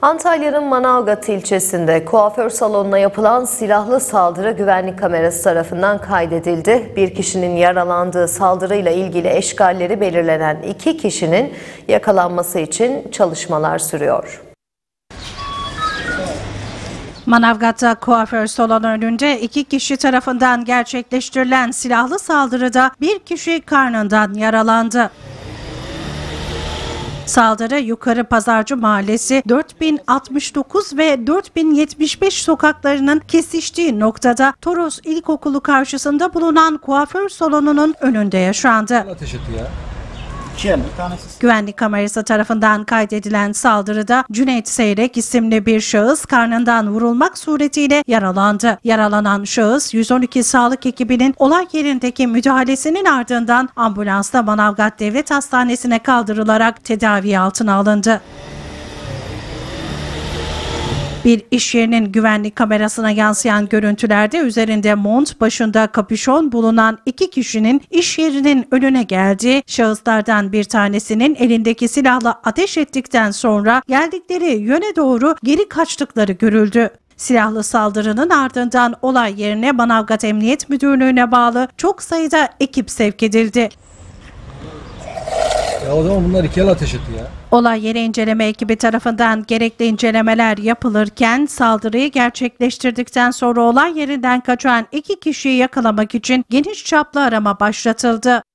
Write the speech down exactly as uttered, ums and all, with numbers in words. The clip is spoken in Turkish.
Antalya'nın Manavgat ilçesinde kuaför salonuna yapılan silahlı saldırı güvenlik kamerası tarafından kaydedildi. Bir kişinin yaralandığı saldırıyla ilgili eşgalleri belirlenen iki kişinin yakalanması için çalışmalar sürüyor. Manavgat'ta kuaför salonu önünde iki kişi tarafından gerçekleştirilen silahlı saldırıda bir kişi karnından yaralandı. Saldırı Yukarı Pazarcı Mahallesi dört bin altmış dokuz ve dört bin yetmiş beş sokaklarının kesiştiği noktada Toros İlkokulu karşısında bulunan kuaför salonunun önünde yaşandı. Güvenlik kamerası tarafından kaydedilen saldırıda Cüneyt Seyrek isimli bir şahıs karnından vurulmak suretiyle yaralandı. Yaralanan şahıs yüz on iki sağlık ekibinin olay yerindeki müdahalesinin ardından ambulansla Manavgat Devlet Hastanesi'ne kaldırılarak tedavi altına alındı. Bir iş yerinin güvenlik kamerasına yansıyan görüntülerde üzerinde mont, başında kapüşon bulunan iki kişinin iş yerinin önüne geldiği, şahıslardan bir tanesinin elindeki silahla ateş ettikten sonra geldikleri yöne doğru geri kaçtıkları görüldü. Silahlı saldırının ardından olay yerine Manavgat Emniyet Müdürlüğü'ne bağlı çok sayıda ekip sevk edildi. Ya o zaman bunlar iki el ateş etti ya. Olay yeri inceleme ekibi tarafından gerekli incelemeler yapılırken saldırıyı gerçekleştirdikten sonra olay yerinden kaçan iki kişiyi yakalamak için geniş çaplı arama başlatıldı.